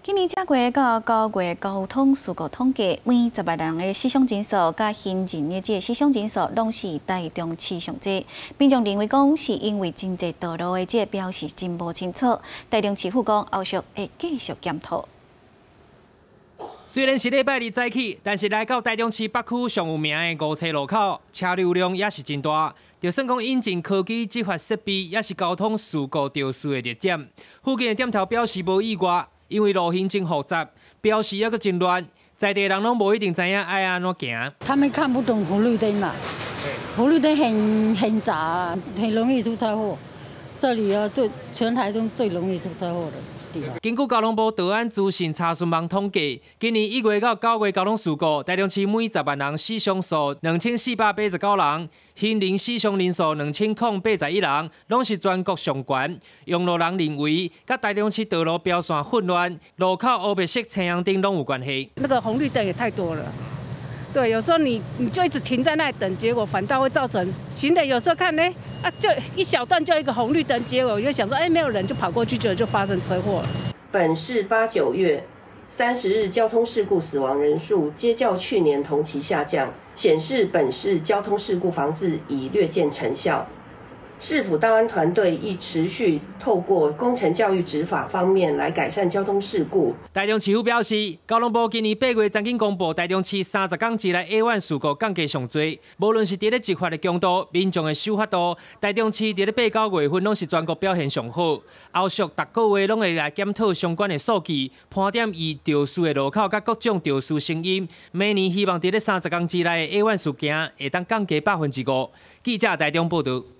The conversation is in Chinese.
今年7月到9月交通事故统计，每10万人的死伤人数，甲行人的这死伤人数，拢是台中市上济。民众认为讲是因为真济道路的这标示真无清楚，台中市府讲后续会继续检讨。 虽然是礼拜日早起，但是来到台中市北区上有名的五车路口，车流量也是真大。就算讲引进科技执法设备，也是交通事故肇事的热点。附近的店头标示无意外，因为路线真复杂，标示也阁真乱，在地人拢无一定知影爱安怎行。 他们看不懂红绿灯嘛，红绿灯很杂，很容易出车祸。这里啊，全台中最容易出车祸的。 根据交通部道安资讯查询网统计，今年1月到9月交通事故，台中市每10万人死伤数2489人，行人死伤人数2081人，拢是全国上悬。用路人认为，甲台中市道路标线混乱、路口黑白色青阳灯拢有关系。 那个红绿灯也太多了。对，有时候你就一直停在那里等，结果反倒会造成行人有时候看呢就一小段就一个红绿灯，结果我就想说，没有人就跑过去，就发生车祸了。 本市8、9月30日交通事故死亡人数皆较去年同期下降，显示本市交通事故防治已略见成效。市府道安团队亦持续透过工程教育执法方面来改善交通事故。 台中市府表示，交通部今年8月曾经公布台中市30天以来 A1 事故降低上多，无论是伫咧执法的强度、民众的守法度，台中市伫咧8、9月份拢是全国表现上好。后续逐个月拢会来检讨相关的数据，盘点伊肇事的路口甲各种肇事成因。明年希望伫咧30天之内的 A1 事件会当降低5%。记者台中报道。